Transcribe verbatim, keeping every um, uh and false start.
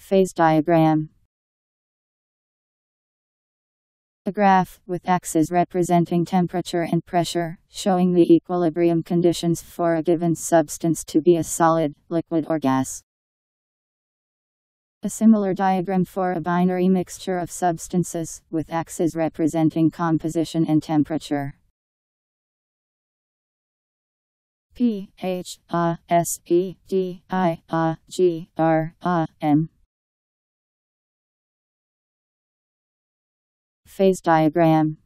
Phase diagram. A graph, with axes representing temperature and pressure, showing the equilibrium conditions for a given substance to be a solid, liquid or gas. A similar diagram for a binary mixture of substances, with axes representing composition and temperature. P H A S E D I A G R A M. Phase diagram.